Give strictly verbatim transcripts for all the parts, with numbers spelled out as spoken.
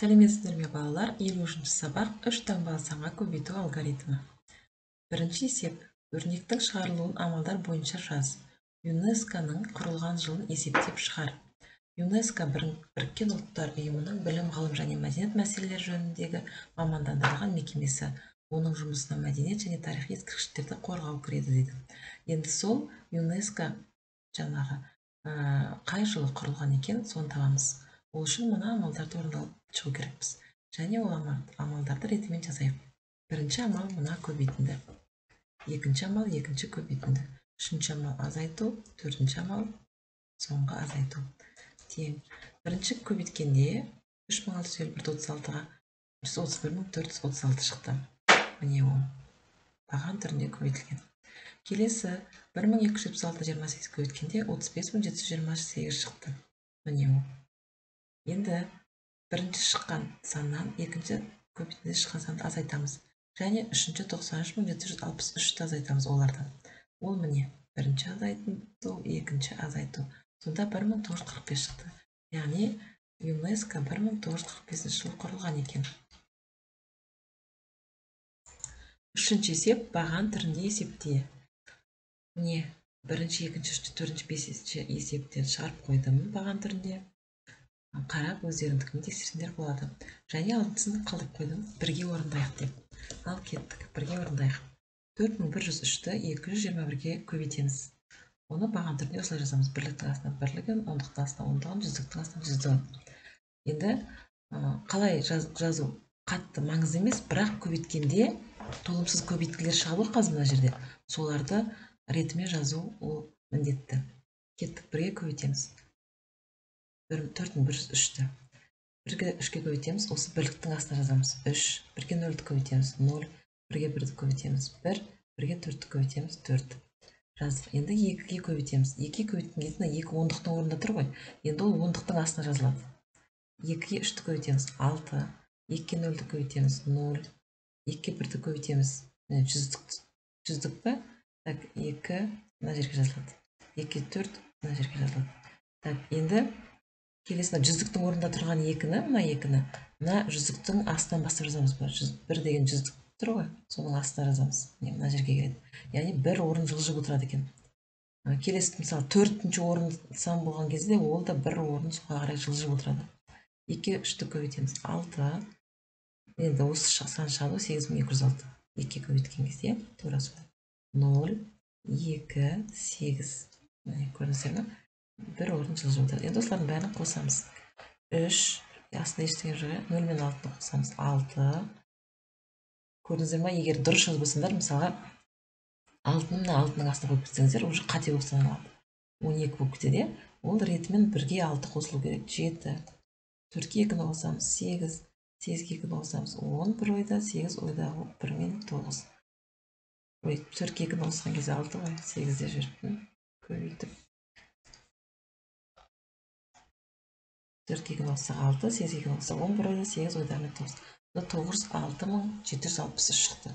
Сәлеметсіздер ме балалар? елуінші сабақ үш таңба санға көбейту алгоритмі. Бірінші есеп. Өрнектің шығарылуын амалдар бойынша жаз. ЮНЕСКО-ның құрылған жылын есептеп шығар. ЮНЕСКО Біріккен ұлттар ұйымының білім, ғылым және мәдениет мәселелері жөніндегі мамандандырылған мекемесі. Оның жұмысына мәдениет және тарихи ескерткіштерді қорғау кіреді дейді. Енді сол ЮНЕСКО жаңағы қай жылы құрылған екен, соны табамыз. Ол үшін мына амалдарды орындалып шығу керекпіз. Және ол амалдарды ретімен жазайық. Бірінші амал мына көбейтінді. Екінші амал екінші көбейтінді. Үшінші амал азайту, төртінші амал соңғы азайту. Тең. Бірінші көбейткенде үш мың алты жүз елу бір отыз алтыға жүз отыз бір мың төрт жүз отыз алты шықты. Міне ол баған түрінде көбейтілген. Келесі бір мың екі жүз жетпіс алты жиырма сегіз көбейткенде отыз бес мың жеті жүз жиырма сегіз шықты. Міне ол. Енді бірінші шыққан саннан екінші көбейтіндіде шыққан санды азайтамыз. Және үшінші тоқсан үш мың жеті жүз алпыс үшті азайтамыз олардан. Ол міне бірінші азайту, екінші азайту. Сонда бір мың тоғыз жүз қырық бес шықты. Яғни ЮНЕСКО бір мың тоғыз жүз қырық бесінші жылы құрылған екен. Үшінші есеп баған түрінде есепте. Міне бірінші, екінші, үшінші, төртінші, бесінші есептен шығарып қойдым баған түрінде. Қарап өздеріңдікін тексерсеңдер болады. Және алтынысын қалдырып қойдым, бірге орындайық деп. Ал кеттік, бірге орындайық. төрт мың бір жүз үшті екі жүз жиырма бірге көбейтеміз. Оны баған түрінде осылай жазамыз. Бірліктің астына бірлігін, ондықтың астына ондығын, жүздіктің астына жүздігін. Енді қалай жазу қатты маңызды емес, бірақ көбейткенде толымсыз көбейткілер шығады ғой қазір мына жерде. Соларды ретімен жазу ол міндетті. Кеттік, бірге көбейтеміз. төрт мың бір жүз үшті бірге үшке көбейтеміз, осы бірліктің астына жазамыз. үш, бірге нөлді көбейтеміз, нөл, бірге бірді көбейтеміз, бір, бірге төртті көбейтеміз, төрт. Жаздық. Енді екіге көбейтеміз. екіге көбейткен кезде екі ондықтың орнында тұр ғой. Енді ол ондықтың астына жазылады. екіге үшті көбейтеміз, алты, екіге нөлді көбейтеміз, нөл, екіге бірді көбейтеміз, жүздік. Жүздік па? Так, екі мына жерге жазылады. екіге төрт мына жерге жазылады. Так, енді келесіне жүздіктің орнында тұрған екіні, мына екіні, мына жүздіктің астынан бастап жазамыз ба? бір деген жүздік тұр ғой, соның астына жазамыз. Мына жерге келеді. Яғни бір орын жылжып отырады екен. Келесі, мысалы, төртінші орын сан болған кезде, ол да бір орын соға қарай жылжып отырады. екіге үшті көбейтеміз, алты. Енді осы сан шығады, сегіз мың екі жүз алты. екіге көбейткен кезде, тура солай. нөл, екі, сегіз. Көрдіңіздер ме? бір орын жылжып отырады. Енді осылардың бәрін қосамыз. үш, астында ештеңе жоқ, нөл мен алтыны қосамыз, алты. Көрдіңіздер ме? Егер дұрыс жазбасаңдар, мысалға алтыны мына алтының астына қойып кетсеңіздер, уже қате болып саналады. он екі болып кетеді. Ол ретімен бірге алты қосылу керек. жеті. төртке екіні қосамыз, сегіз. сегізге екіні қосамыз, он, бір ойда, сегіз ойда, бір мен тоғыз. төртке екіні қосқан кезде алты ғой, сегізде жүріп көбейтіп. төртке екіні қоссақ алты, сегізге екіні қоссақ он, бір ойда, сегіз ойда, мен тоғыз. тоғыз жүз алты мың жеті жүз алпыс үш шықты.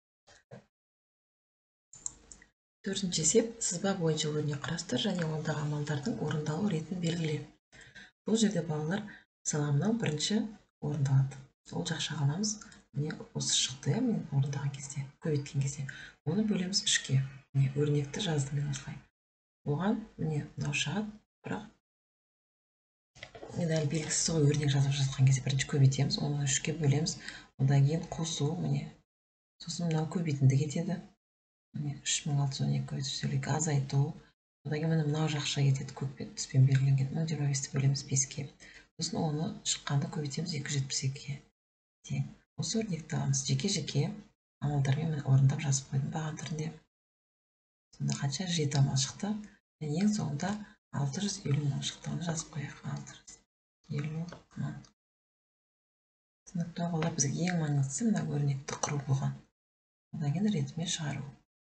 Төртінші есеп сызба бойынша өрнек қарастыр және ондағы амалдардың орындалу ретін белгіле. Бұл жерде балалар саламнан бірінші орындалады. Ол жақша қаламыз. Міне осы шықты, мен орындаған кезде, көбейткен кезде. Оны бөлеміз үшке. Міне өрнекті жаздым мен осылай. Оған міне мынау шығады, бірақ мен әлі белгісіз ғой өрнек жазып жатқан кезде бірінші көбейтеміз, оны үшке бөлеміз. Одан кейін қосу, міне. Сосын мынау көбейтінді кетеді. Міне үш мың алты жүз он екі көбейту азайту. Одан кейін мынау жақша кетеді, көкпен түспен белгіленген. мың жиырма бесті бөлеміз беске. Сосын оны шыққанды көбейтеміз екі жүз жетпіс екіге. Тең. Осы өрнекті аламыз. Жеке-жеке амалдармен орындап жазып қойдым баған түрінде. Сонда қанша? жеті амал шықты. Ең соңында алты жүз елу мың шықты. Оны жазып қояйық. алты жүз елу мың. Сыныпта балалар бізге ең маңыздысы мына өрнекті құру болған. Одан кейін ретімен шығару.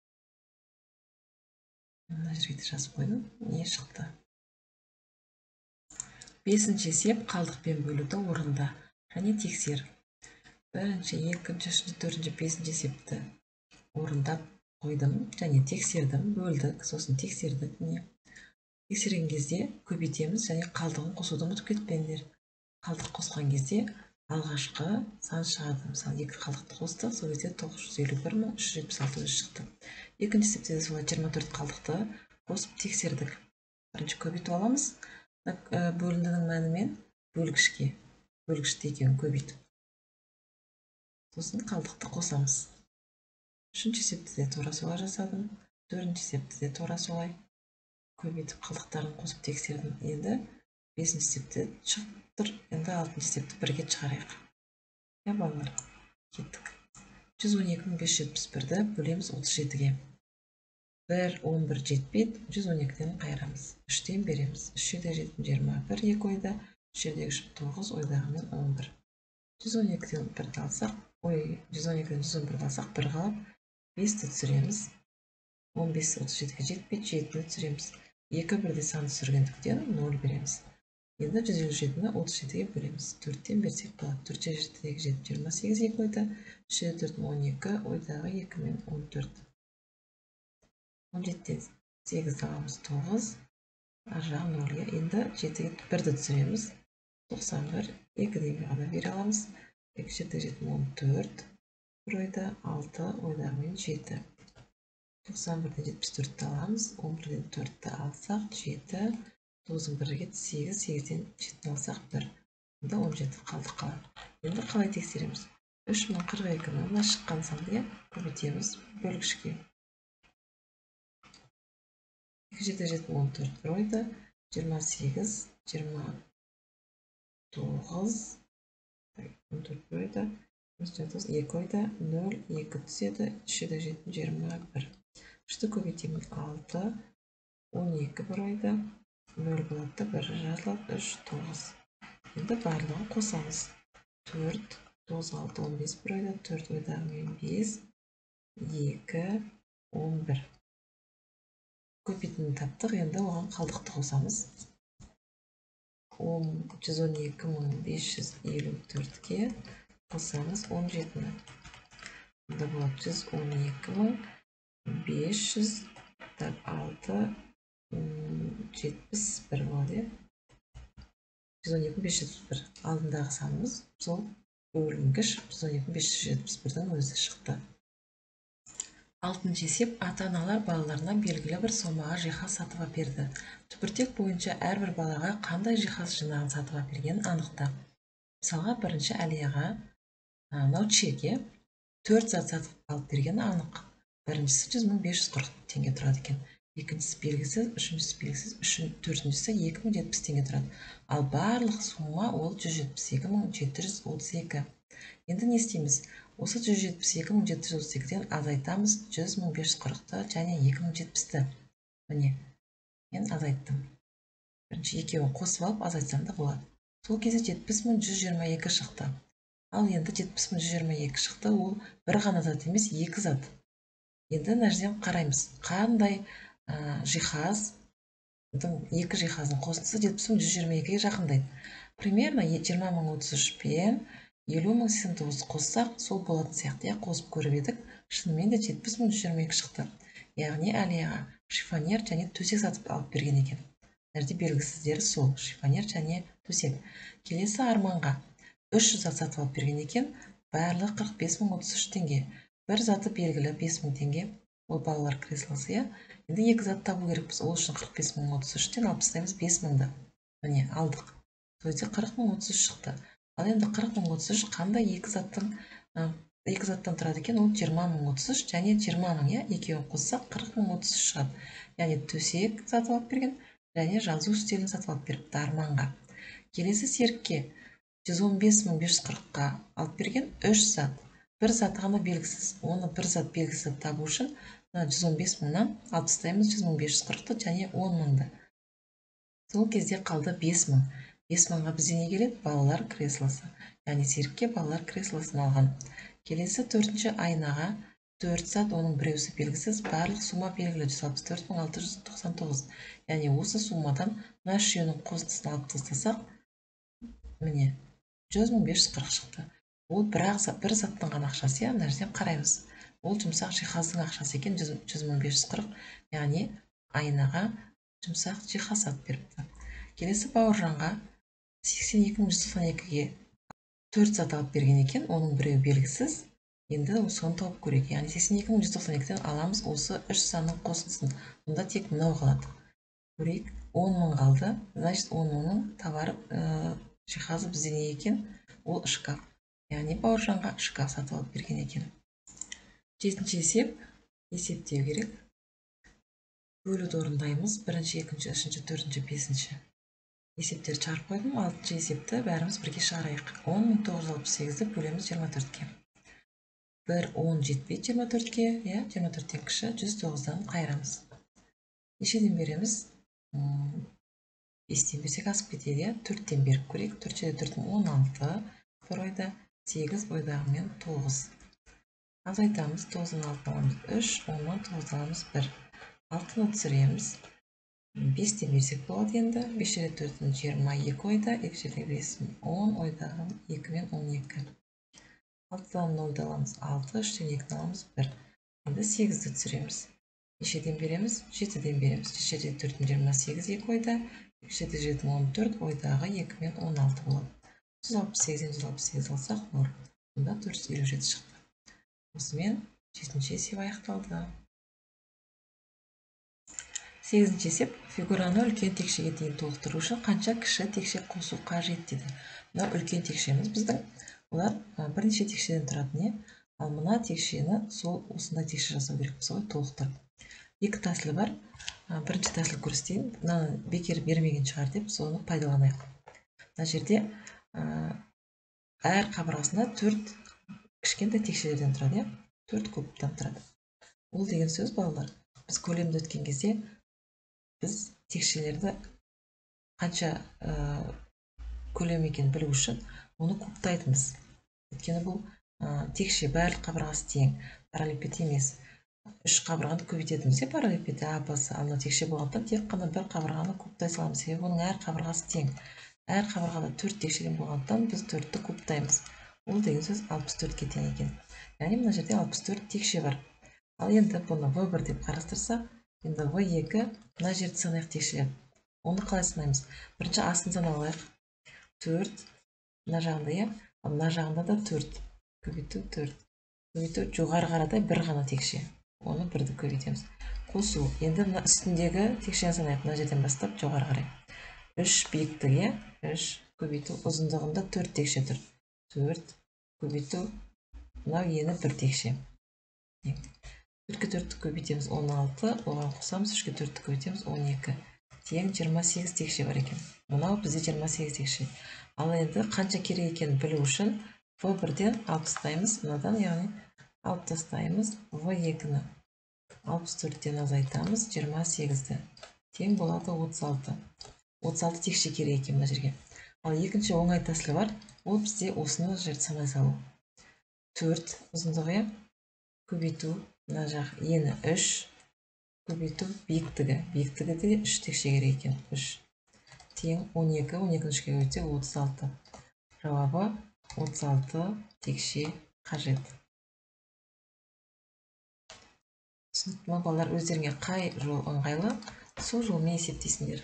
Мына жерге жазып қойдым. Не шықты? Бесінші есеп қалдықпен бөлуді орында және тексер. Бірінші, екінші, үшінші, төртінші, бесінші есепті орындап қойдым және тексердім, бөлдік, сосын тексердік. Тексерген кезде көбейтеміз және қалдығын қосуды ұмытып кетпеңдер. Қалдық қосқан кезде алғашқы сан шығады. Мысалы, екі қалдықты қостық, сол кезде тоғыз жүз елу бір мың үш жүз жетпіс алты өзі шықты. Екінші есепте де солай жиырма төрт қалдықты қосып тексердік. Бірінші көбейтіп аламыз. Бөліндінің мәнімен бөлгішке, бөлгішті екеуін көбейтіп. Сосын қалдықты қосамыз. Үшінші есепті де тура солай жасадым. Төртінші есепті де тура солай көбейтіп қалдықтарын қосып тексердім. Енді бесінші есепте шығып тұр. Енді алтыншы есепті бірге шығарайық. Иә, балалар, кеттік. жүз он екі мың бес жүз жетпіс бірді бөлеміз отыз жетіге. бір, он бір жетпейді. жүз он екіден қайырамыз. үштен береміз. үш жеті жеті жиырма бір, екі ойда. үш жердегі үш тоғыз, ойдағымен он бір. жүз он екіден бірді алсақ, ой, жүз он екіден жүз он бірді алсақ, бір қалып, бесті түсіреміз. он бес отыз жетіге жетпейді, жетіні түсіреміз. екі бірде санды түсіргендіктен нөл береміз. Енді жүз елу жетіні отыз жетіге бөлеміз. төрттен берсек болады. төрт жетідегі жеті жиырма сегіз, екі ойда. үш төрт он екі, ойдағы екі мен он төрт. он жетіден сегізді аламыз тоғыз, ар жағы нөлге. Енді жетіге бірді түсіреміз. тоқсан бір, екіден ғана бере аламыз. екі жетідегі жеті он төрт, бір ойда алты, ойдағы мен жеті. тоқсан бірден жетпіс төртті аламыз. он бірден төртті алсақ жеті. тоғыздың бірі кетті сегіз, сегізден жетіні алсақ бір. Енді он жеті қалдық қалады. Енді қалай тексереміз? үш мың қырық екі мыңнан шыққан санды көбейтеміз бөлгішке. екі жеті жеті он төрт, бір ойда. жиырма сегіз, жиырма тоғыз, он төрт бір ойда. екі ойда, нөл, екі түседі. үш жеті жеті жиырма бір. үшті көбейтемін алты, он екі бір ойда. нөл болады, бір жазылады, үш, тоғыз. Енді барлығын қосамыз. төрт, тоғыз, алты, он бес бір ойда, төрт ойдағы мен бес, екі, он бір. Көбейтінді таптық, енді оған қалдықты қосамыз. жүз он екі мың бес жүз елу төртке қосамыз он жетіні. Енді болады жүз он екі мың бес жүз алты жетпіс бір болады. жүз он екі мың бес жүз жетпіс бір. Алдындағы санымыз сол бөлінгіш жүз он екі мың бес жүз жетпіс бірдің өзі шықты. Алтыншы есеп: ата-аналар балаларына белгілі бір сомаға жиһаз сатып әперді. Түбіртек бойынша әрбір балаға қандай жиһаз жинағын сатып әпергенін анықта. Мысалға, бірінші Әлияға мынау чеке төрт зат сатып алып бергені анық. Біріншісі жүз мың бес жүз қырық теңге тұрады екен. Екіншісі белгісіз, үшіншісі белгісіз, төртіншісі екі мың жетпіс теңге тұрады. Ал барлық сумма ол жүз жетпіс екі мың жеті жүз отыз екі. Енді не істейміз? Осы жүз жетпіс екі мың жеті жүз отыз екіден азайтамыз жүз мың бес жүз қырықты және екі мың жетпісті. Міне, мен азайттым. Бірінші екеуін қосып алып азайтсам да болады. Сол кезде жетпіс мың жүз жиырма екі шықты. Ал енді жетпіс мың жүз жиырма екі шықты, ол бір ғана зат емес, екі зат. Енді мына жерден қараймыз, қандай жиһаз, екі жиһаздың қосындысы жетпіс мың жүз жиырма екіге жақындайды. Примерно жиырма мың отыз үш пен елу мың сексен тоғыз қоссақ, сол болатын сияқты. Қосып көріп едік, шынымен де жетпіс мың жүз жиырма екі шықты. Яғни Әлияға шифонер және төсек сатып алып берген екен. Нәрде белгісіздері сол, шифонер және төсек. Келесі Арманға үш жүз зат сатып алып берген екен, барлығы қырық бес мың отыз үш теңге. Бір заты белгілі бес мың теңге. Ол балалар креслосы. Енді екі зат табу керекпіз. Ол үшін қырық бес мың отыз үштен алып тастаймыз бес мыңды. Міне, алдық. Сол кезде қырық мың отыз үш шықты. Ал енді қырық мың отыз үш қандай екі заттың екі заттан тұрады екен? Ол жиырма мың отыз үш және жиырма мың, иә, екеуін қоссақ қырық мың отыз үш шығады. Яғни төсек сатып алып берген және жазу үстелін сатып алып беріпті Арманға. Келесі Серікке жүз он бес мың бес жүз қырыққа алып берген үш зат. Бір заты ғана белгісіз. Оны бір зат белгісіз табу үшін жүз он бес мыңнан алып тастаймыз жүз мың бес жүз қырықты және он мыңды. Сол кезде қалды бес мың. бес мыңға бізде не келеді? Балалар креслосы. Яғни Серікке балалар креслосын алған. Келесі төртінші Айнаға төрт зат, оның біреусі белгісіз, барлық сумма белгілі жүз алпыс төрт мың алты жүз тоқсан тоғыз. Яғни осы суммадан мына үшеуінің қосындысын алып тастасақ, міне, жүз мың бес жүз қырық шықты. Ол бірақ бір заттың ғана ақшасы, мына жерден қараймыз. Ол жұмсақ жиһаздың ақшасы екен, жүз мың бес жүз қырық. Яғни Айнаға жұмсақ жиһаз сатып беріпті. Келесі Бауыржанға сексен екі мың жүз тоқсан екіге төрт сат алып берген екен, оның біреуі белгісіз. Енді соны тауып көрейік. Яғни сексен екі мың жүз тоқсан екіден аламыз осы үш санның қосындысын. Мұнда тек мынау қалады. Көрейік, он мың қалды. Значит, он мыңның товар жиһазы бізде не екен? Ол шкаф. Яғни Бауыржанға шкаф сатып алып берген екен. Жетінші есеп, есептеу керек. Бөлуді орындаймыз. Бірінші, екінші, үшінші, төртінші, бесінші. Есептер шығарып қойдым. Алтыншы есепті бәріміз бірге шығарайық. он мың тоғыз жүз алпыс сегізді бөлеміз жиырма төртке. бір он жетпейді жиырма төртке, жиырма төрттен кіші, жүз тоғыздан қайырамыз. Нешеден береміз? бестен берсек асып кетеді, төрттен беріп көрейік. төрт жеті төрт он алты, бір ойда сегіз, ойдағымен тоғыз. Азайтамыз, тоғыздан алтыны аламыз үш, оннан тоғызды аламыз бір. алтыны түсіреміз. бестен берсек болады енді. бес жеті төрт жиырма екі ойда, екі жеті бес он, ойдағы екі мен он екі. алтыдан нөлді аламыз алты, үштен екіні аламыз бір. Енді сегізді түсіреміз. Нешеден береміз? жетіден береміз. жеті төрт жиырма сегіз, екі ойда, екі жеті жеті он төрт, ойдағы екі мен он алты болады. жүз алпыс сегізден жүз алпыс сегіз алсақ, нөл. Бұнда төрт жүз елу жеті шықты. Осымен жетінші есеп аяқталды. сегізінші есеп, фигураны үлкен текшеге дейін толықтыру үшін қанша кіші текше қосу қажет дейді. Мынау үлкен текшеміз біздің. Олар бірнеше текшеден тұратын, ал мына текшені сол осындай текше жасау керек болса ғой, толықтырып. Екі тәсілі бар. Бірінші тәсіл көрсетейін. Мынаны бекер бермеген шығар деп, соны пайдаланайық. Мына жерде әр қабырғасында төрт кішкентай текшелерден тұрады, төрт кубтан тұрады. Ол деген сөз, балалар, біз көлемді өткен кезде біз текшелерді қанша көлем екенін білу үшін оны кубтайтымыз. Өйткені бұл текше барлық қабырғасы тең, параллелепипед емес. Үш қабырғаны көбейтетіміз, параллелепипед А, Б, С. Ал текше болғандықтан тек қана бір қабырғаны кубтай саламыз. Себебі оның әр қабырғасы тең. Әр қабырғада төрт текшеден болғандықтан біз төртті кубтаймыз. Ол деген сөз алпыс төртке тең екен. Яғни мына жерде алпыс төрт текше бар. Ал енді бұны В бір деп қарастырсақ, енді В екі, мына жерді санайық текшелер. Оны қалай санаймыз? Бірінші астын саналайық. төрт, мына жағында, мына жағында да төрт. Көбейту төрт. Көбейту жоғары қарадай бір ғана текше. Оны бірді көбейтеміз. Қосу. Енді мына үстіндегі текшені санайық. Мына жерден бастап жоғары қарай. үш биіктігі, үш көбейту ұзындығында төрт текше тұр. төрт көбейту мынау ені бір текше. төртке төртті көбейтеміз он алты, оған қосамыз, үшке төртті көбейтеміз он екі. Тең жиырма сегіз текше бар екен. Мынау бізде жиырма сегіз текше. Ал енді қанша керек екенін білу үшін В бірден алып тастаймыз, мынадан, яғни алып тастаймыз В екіні. алпыс төрттен азайтамыз, жиырма сегізді. Тең болады отыз алты. отыз алты текше керек екен мына жерге. Ал екінші оңай тәсілі бар. Ол бізде осыны жерді санай салу. төрт ұзындығы көбейту, мына жақ ені үш, көбейту биіктігі. Биіктігі де үш текше керек екен. үш. Тең он екі, он екіні үшке көбейтсе отыз алты. Жауабы отыз алты текше қажет. Түсінікті ме, балалар? Өздеріңе қай жол ыңғайлы, сол жолмен есептейсіңдер.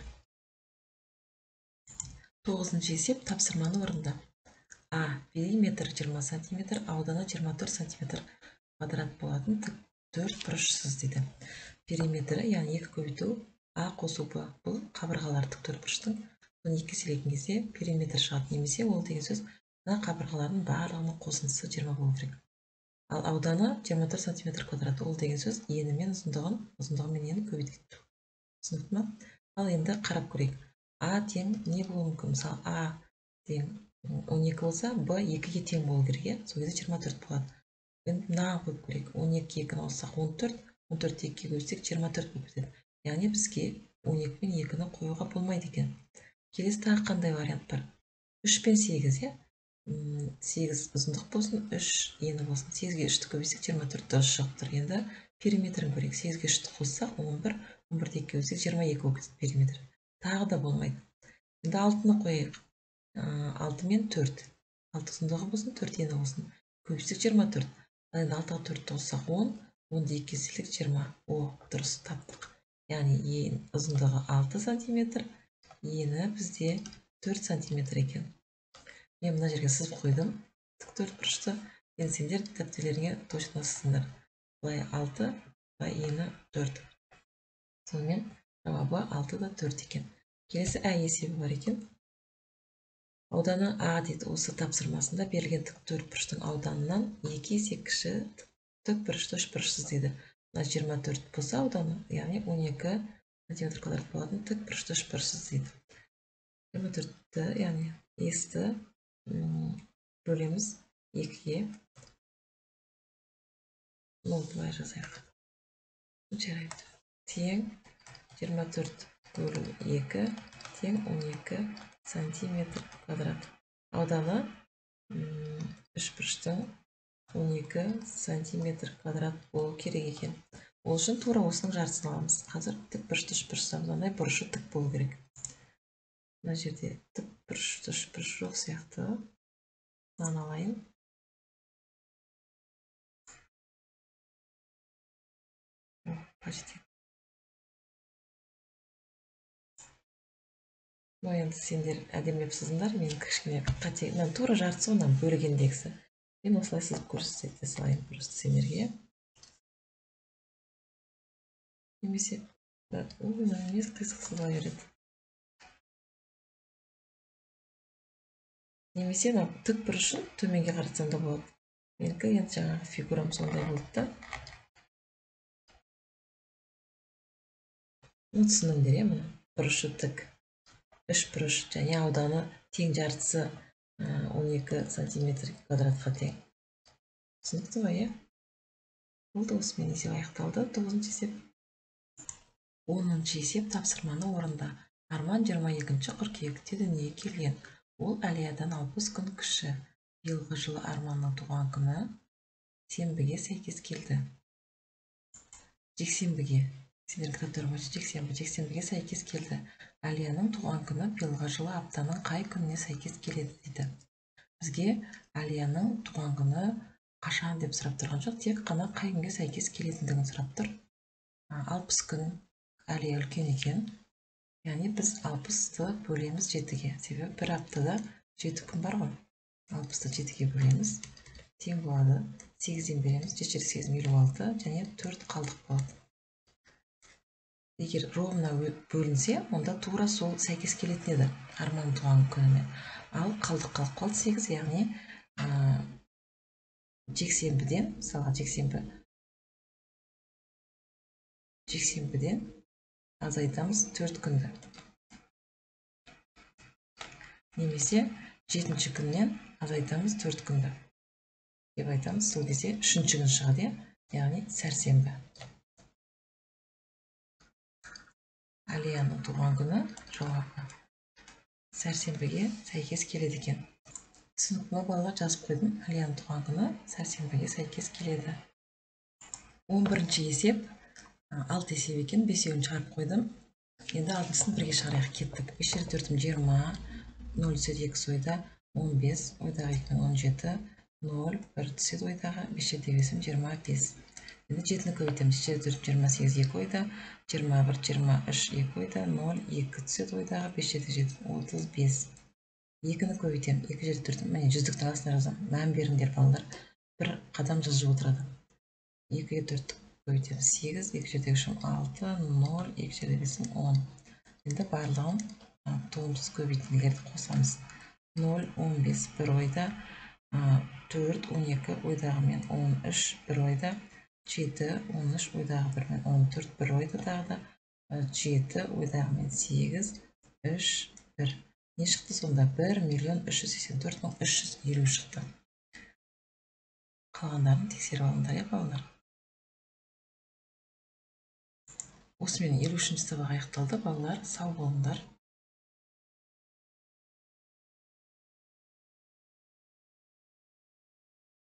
тоғызыншы есеп, тапсырманы орында. А. Периметр жиырма сантиметр, ауданы жиырма төрт сантиметр квадрат болатын төрт бұрышсыз дейді. Периметрі, яғни екі көбейту А қосу Б. Бұл қабырғалар тік төрт бұрыштың. Оны екі еселеген кезде периметр шығады. Немесе ол деген сөз, мына қабырғалардың барлығының қосындысы жиырма болу керек. Ал ауданы жиырма төрт сантиметр квадрат. Ол деген сөз, ені мен ұзындығын, ұзындығы мен ені көбейтеді. Түсінікті ме? Ал енді қарап көрейік. А тең не болуы мүмкін? Мысалы, А тең он екі болса, Б екіге тең болу керек. Сол кезде жиырма төрт болады. Енді мынаған қойып көрейік. он екі екіні қоссақ он төрт, он төртті екіге бөлсек жиырма төрт болып кетеді. Яғни бізге он екі мен екіні қоюға болмайды екен. Келесі тағы қандай вариант бар? үш пен сегіз, сегіз ұзындық болсын, үш ені болсын. сегізге үшті көбейсек жиырма төрт дұрыс шығып тұр. Енді периметрін көрейік. сегізге үшті қоссақ он бір, он бірді екіге бөлсек жиырма екі болып кетеді периметр. Тағы да болмайды. Енді алтыны қойайық. алты мен төрт. алты ұзындығы болсын, төрт ені болсын. Көбейсек жиырма төрт. Енді алтыға төртті қоссақ он, онды екіге бөлсек жиырма. О, дұрыс таптық. Яғни ұзындығы алты сантиметр, ені бізде төрт сантиметр екен. Мен мына жерге сызып қойдым тік төртбұрышты. Енді сендер дәптерлеріңе точно сызыңдар. Былай алты, былай ені төрт. Сонымен жауабы алты да төрт екен. Келесі ә есебі бар екен. Ауданы А дейді. Осы тапсырмасында берілген тік төртбұрыштың ауданынан екі есе кіші тікбұрышты үшбұрышсыз дейді. Мына жиырма төрт болса ауданы, яғни он екі сантиметр квадрат болатын тікбұрышты үшбұрышсыз дейді. жиырма төртті, яғни есті бөлеміз екіге. нөл былай жазайық. Жарайды. Тең жиырма төрт бөлу екі тең он екі сантиметр квадрат. Ауданы үшбұрыштың он екі сантиметр квадрат болу керек екен. Ол үшін тура осының жартысын аламыз. Қазір тікбұрышты үшбұрышты ауданай бұрышы тік болу керек. Мына жерде тікбұрышты үшбұрыш жоқ сияқты. Мынаны алайын. Почти. Но енді сендер әдемілеп сызыңдар, мен кішкене қате, мен тура жартысы онан бөлгендегісі. Мен осылай сызып көрсете салайын просто сендерге. Немесе не қисық сызыла береді. Немесе тік бұрышын төменге қаратсам да болады. Менікі енді жаңағы фигурам сондай болды да. Түсініңдер, е, мына бұрышы тік. үш бұрыш және ауданы тең жартысы он екі сантиметр квадратқа тең. Түсінікті ғой, е? Болды, осымен есеп аяқталды. тоғызыншы есеп. оныншы есеп тапсырманы орында. Арман жиырма екінші қыркүйекте дүниеге келген. Ол Әлиядан алпыс күн кіші. Биылғы жылы Арманның туған күні сенбіге сәйкес келді. Жексенбіге. Сендер кітаптар бойынша жексенбі, жексенбіге сәйкес келді. Әлияның туған күні биылғы жылы аптаның қай күніне сәйкес келеді дейді. Бізге Әлияның туған күні қашан деп сұрап тұрған жоқ, тек қана қай күнге сәйкес келетіндігін сұрап тұр. алпыс күн Әлия үлкен екен. Яғни біз алпысты бөлеміз жетіге. Себебі бір аптада жеті күн бар ғой. алпысты жетіге бөлеміз. Тең болады. сегізден береміз. жеті жүз сегіз елу алты және төрт қалдық болады. Егер ровно бөлінсе, онда тура сол сәйкес келетін еді Арманның туған күнімен. Ал қалдық қалып қалды сегіз, яғни жексенбіден, мысалға жексенбі, жексенбіден азайтамыз төрт күнді. Немесе жетінші күннен азайтамыз төрт күнді. Деп айтамыз, сол кезде үшінші күн шығады, яғни сәрсенбі. Әлияның туған күні жауабы сәрсенбіге сәйкес келеді екен. Түсінікті ме, балалар, жазып қойдым. Әлияның туған күні сәрсенбіге сәйкес келеді. он бірінші есеп алты есеп екен, бесеуін шығарып қойдым. Енді алтысын бірге шығарайық, кеттік. бес жүз төртім жиырма, нөл түседі екі ойда, он бес, ойдағы екі он жеті, нөл бір түседі ойдағы, бес жүз бесім жиырма бес. Енді жетіні көбейтеміз. жеті жүз жиырма сегіз екі ойда, жиырма бір, жиырма үш екі ойда, нөл екі түседі ойдағы, бес жүз жеті, отыз бес. екіні көбейтемін. екі жүз төрт, міне жүздіктің астына жазамын. Мән беріңдер, балалар. бір қадам жазып отырады. екіге төрт көбейтеміз. сегіз, екі жүз үш, алты, нөл, екі жүз бес, он. Енді барлығын толымсыз көбейтінділерді қосамыз. нөл, он бес, бір ойда, төрт, он екі ойдағы мен он үш, бір ойда, жеті, он үш ойдағы бір мен он төрт, бір ойда тағы да, жеті ойдағы мен сегіз, үш, бір. Не шықты сонда? бір миллион үш жүз сексен төрт мың үш жүз елу шықты. Қалғандарын тексеріп алыңдар, е, балалар. Осымен елу үшінші сабақ аяқталды, балалар. Сау болыңдар.